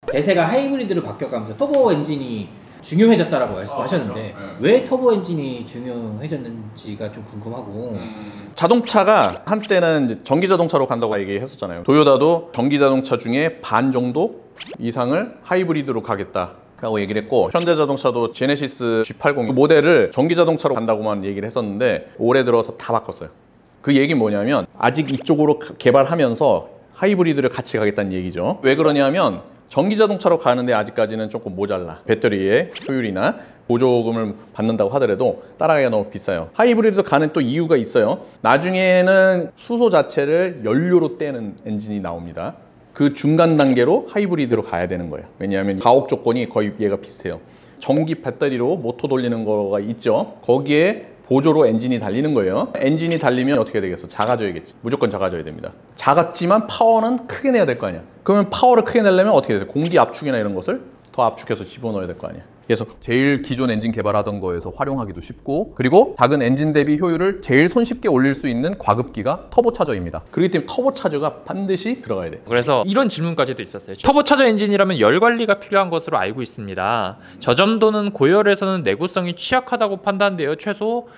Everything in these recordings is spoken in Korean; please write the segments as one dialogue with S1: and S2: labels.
S1: 대세가 하이브리드로 바뀌어가면서 터보 엔진이 중요해졌다라고 말씀하셨는데 그렇죠. 왜 터보 엔진이 중요해졌는지가 좀 궁금하고
S2: 자동차가 한때는 이제 전기 자동차로 간다고 얘기했었잖아요. 도요타도 전기 자동차 중에 반 정도 이상을 하이브리드로 가겠다 라고 얘기를 했고, 현대자동차도 제네시스 G80 모델을 전기 자동차로 간다고만 얘기를 했었는데 올해 들어서 다 바꿨어요. 그 얘기는 뭐냐면 아직 이쪽으로 개발하면서 하이브리드를 같이 가겠다는 얘기죠. 왜 그러냐면 전기 자동차로 가는데 아직까지는 조금 모자라. 배터리의 효율이나 보조금을 받는다고 하더라도 따라가기가 너무 비싸요. 하이브리드 가는 또 이유가 있어요. 나중에는 수소 자체를 연료로 떼는 엔진이 나옵니다. 그 중간 단계로 하이브리드로 가야 되는 거예요. 왜냐하면 가옥 조건이 거의 얘가 비슷해요. 전기 배터리로 모터 돌리는 거가 있죠. 거기에 보조로 엔진이 달리는 거예요. 엔진이 달리면 어떻게 되겠어? 작아져야겠지. 무조건 작아져야 됩니다. 작았지만 파워는 크게 내야 될 거 아니야. 그러면 파워를 크게 내려면 어떻게 돼요? 공기 압축이나 이런 것을 더 압축해서 집어넣어야 될 거 아니야. 그래서 제일 기존 엔진 개발하던 거에서 활용하기도 쉽고, 그리고 작은 엔진 대비 효율을 제일 손쉽게 올릴 수 있는 과급기가 터보차저입니다. 그렇기 때문에 터보차저가 반드시 들어가야 돼.
S3: 그래서 이런 질문까지도 있었어요. 터보차저 엔진이라면 열 관리가 필요한 것으로 알고 있습니다. 저 정도는 고열에서는 내구성이 취약하다고 판단되어 최소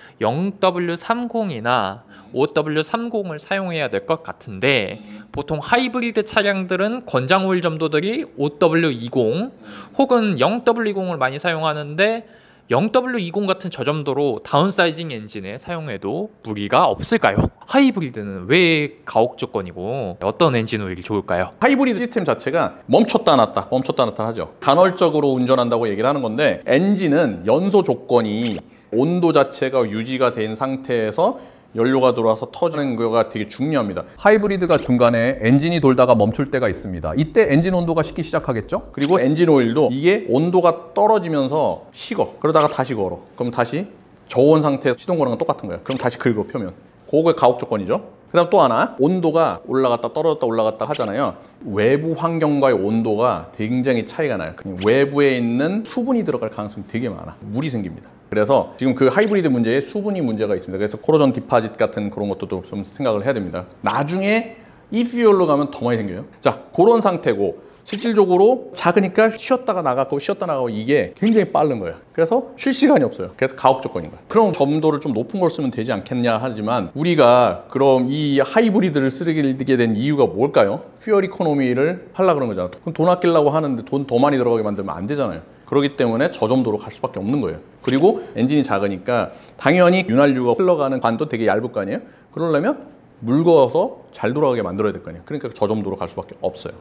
S3: 0W30이나 5W30을 사용해야 될 것 같은데, 보통 하이브리드 차량들은 권장 오일 점도들이 5W20 혹은 0W20을 많이 사용하는데 0W20 같은 저점도로 다운사이징 엔진에 사용해도 무리가 없을까요? 하이브리드는 왜 가옥 조건이고 어떤 엔진 오일이 좋을까요?
S2: 하이브리드 시스템 자체가 멈췄다 놨다 하죠. 간헐적으로 운전한다고 얘기를 하는 건데, 엔진은 연소 조건이 온도 자체가 유지가 된 상태에서 연료가 들어와서 터지는 거가 되게 중요합니다. 하이브리드가 중간에 엔진이 돌다가 멈출 때가 있습니다. 이때 엔진 온도가 식기 시작하겠죠? 그리고 엔진 오일도 이게 온도가 떨어지면서 식어. 그러다가 다시 걸어. 그럼 다시 저온 상태에서 시동 거는 건 똑같은 거예요. 그럼 다시 긁어, 표면. 그게 가옥 조건이죠. 그 다음 또 하나, 온도가 올라갔다 떨어졌다 올라갔다 하잖아요. 외부 환경과의 온도가 굉장히 차이가 나요. 외부에 있는 수분이 들어갈 가능성이 되게 많아. 물이 생깁니다. 그래서 지금 그 하이브리드 문제에 수분이 문제가 있습니다. 그래서 코로전 디파짓 같은 그런 것도 좀 생각을 해야 됩니다. 나중에 이 퓨얼로 가면 더 많이 생겨요. 자, 그런 상태고, 실질적으로 작으니까 쉬었다가 나가고 쉬었다 나가고 이게 굉장히 빠른 거예요. 그래서 쉴 시간이 없어요. 그래서 가옥 조건인 거예요. 그럼 점도를 좀 높은 걸 쓰면 되지 않겠냐 하지만, 우리가 그럼 이 하이브리드를 쓰게 된 이유가 뭘까요? 퓨얼 이코노미를 하려고 그런 거잖아. 그럼 돈 아끼려고 하는데 돈 더 많이 들어가게 만들면 안 되잖아요. 그렇기 때문에 저점도로 갈 수밖에 없는 거예요. 그리고 엔진이 작으니까 당연히 윤활유가 흘러가는 관도 되게 얇을 거 아니에요? 그러려면 묽어서 잘 돌아가게 만들어야 될 거 아니에요. 그러니까 저점도로 갈 수밖에 없어요.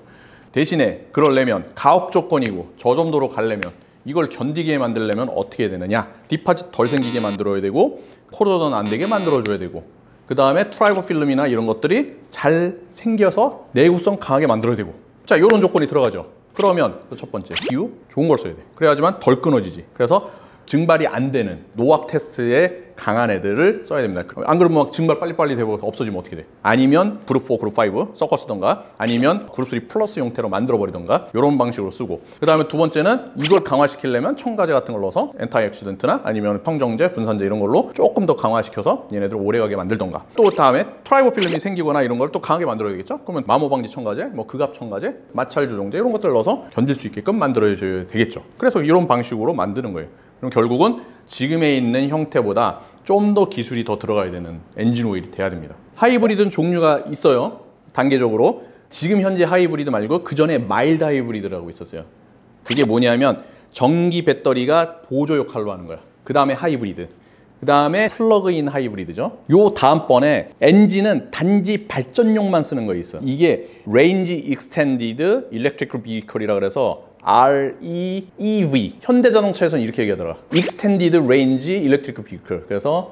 S2: 대신에 그러려면 가옥 조건이고 저점도로 가려면 이걸 견디게 만들려면 어떻게 해야 되느냐? 디파짓 덜 생기게 만들어야 되고, 코로전 안 되게 만들어줘야 되고, 그 다음에 트라이버 필름이나 이런 것들이 잘 생겨서 내구성 강하게 만들어야 되고. 자, 이런 조건이 들어가죠. 그러면 첫 번째, 기후 좋은 걸 써야 돼. 그래야지만 덜 끊어지지. 그래서 증발이 안 되는 노악 테스트에 강한 애들을 써야 됩니다. 안 그러면 막 증발 빨리빨리 되고 없어지면 어떻게 돼? 아니면 그룹 4, 그룹 5 섞어 쓰던가, 아니면 그룹 3 플러스 형태로 만들어 버리던가, 이런 방식으로 쓰고, 그 다음에 두 번째는 이걸 강화시키려면 첨가제 같은 걸 넣어서 엔타이 액시던트나 아니면 평정제, 분산제 이런 걸로 조금 더 강화시켜서 얘네들 오래가게 만들던가, 또 다음에 트라이버 필름이 생기거나 이런 걸 또 강하게 만들어야 되겠죠? 그러면 마모 방지 첨가제, 뭐 극압 첨가제, 마찰 조정제 이런 것들 넣어서 견딜 수 있게끔 만들어줘야 되겠죠. 그래서 이런 방식으로 만드는 거예요. 그럼 결국은 지금에 있는 형태보다 좀 더 기술이 더 들어가야 되는 엔진 오일이 돼야 됩니다. 하이브리드는 종류가 있어요. 단계적으로. 지금 현재 하이브리드 말고 그 전에 마일드 하이브리드라고 있었어요. 그게 뭐냐면 전기 배터리가 보조 역할로 하는 거야. 그 다음에 하이브리드. 그 다음에 플러그인 하이브리드죠. 요 다음번에 엔진은 단지 발전용만 쓰는 거 있어. 이게 Range Extended Electric Vehicle이라 그래서 REEV. 현대자동차에서는 이렇게 얘기하더라. Extended Range Electric Vehicle. 그래서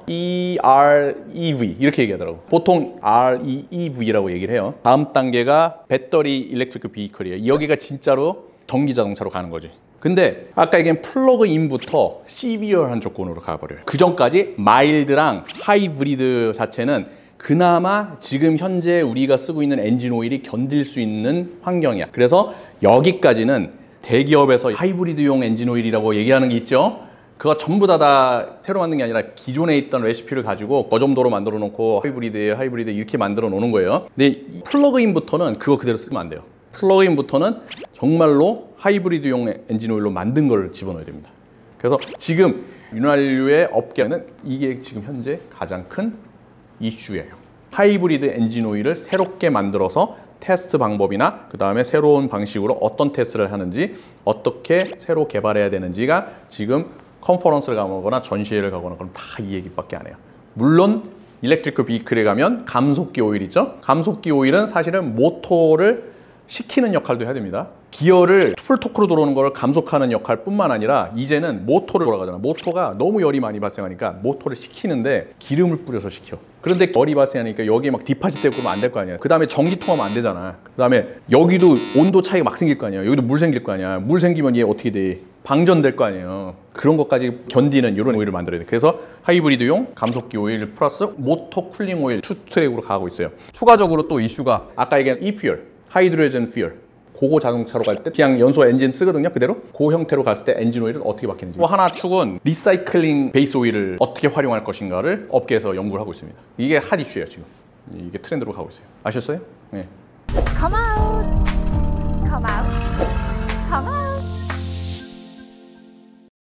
S2: EREV 이렇게 얘기하더라고. 보통 REEV라고 얘기를 해요. 다음 단계가 배터리 일렉트릭 비이클이에요. 여기가 진짜로 전기 자동차로 가는 거지. 근데 아까 얘기한 플러그인부터 시비어한 조건으로 가버려요. 그 전까지 마일드랑 하이브리드 자체는 그나마 지금 현재 우리가 쓰고 있는 엔진 오일이 견딜 수 있는 환경이야. 그래서 여기까지는 대기업에서 하이브리드용 엔진 오일이라고 얘기하는 게 있죠. 그거 전부 다 새로 만든 게 아니라 기존에 있던 레시피를 가지고 그 정도로 만들어 놓고 하이브리드 이렇게 만들어 놓는 거예요. 근데 플러그인부터는 그거 그대로 쓰면 안 돼요. 플러그인부터는 정말로 하이브리드용 엔진 오일로 만든 걸 집어넣어야 됩니다. 그래서 지금 윤활유의 업계는 이게 지금 현재 가장 큰 이슈예요. 하이브리드 엔진 오일을 새롭게 만들어서 테스트 방법이나 그 다음에 새로운 방식으로 어떤 테스트를 하는지 어떻게 새로 개발해야 되는지가 지금 컨퍼런스를 가거나 전시회를 가거나 그럼 다 이 얘기밖에 안 해요. 물론 일렉트리컬 비클에 가면 감속기 오일 있죠? 감속기 오일은 사실은 모터를 식히는 역할도 해야 됩니다. 기어를 풀토크로 들어오는 걸 감속하는 역할뿐만 아니라 이제는 모터를 돌아가잖아. 모터가 너무 열이 많이 발생하니까 모터를 식히는데 기름을 뿌려서 식혀. 그런데 열이 발생하니까 여기에 막 디파짓 되고 그러면 안 될 거 아니야. 그 다음에 전기 통하면 안 되잖아. 그 다음에 여기도 온도 차이가 막 생길 거 아니야. 여기도 물 생길 거 아니야. 물 생기면 얘 어떻게 돼? 방전될 거 아니에요. 그런 것까지 견디는 이런 오일을 만들어야 돼. 그래서 하이브리드용 감속기 오일 플러스 모터 쿨링 오일 투 트랙으로 가고 있어요. 추가적으로 또 이슈가 아까 얘기한 e퓨얼, 하이드로젠 퓨얼. 고고 자동차로 갈 때 그냥 연소 엔진 쓰거든요. 그대로. 그 형태로 갔을 때 엔진 오일은 어떻게 바뀌는지. 또 하나 축은 리사이클링 베이스 오일을 어떻게 활용할 것인가를 업계에서 연구를 하고 있습니다. 이게 핫 이슈예요, 지금. 이게 트렌드로 가고 있어요. 아셨어요? 네.
S4: Come out!